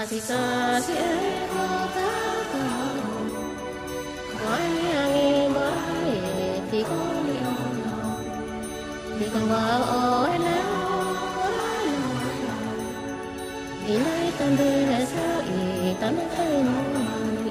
thì xa sẽ có ta cả nói nghe bởi thì có điều thì còn vào ôi nào thì nay tâm tư là sao ý tâm thấy nỗi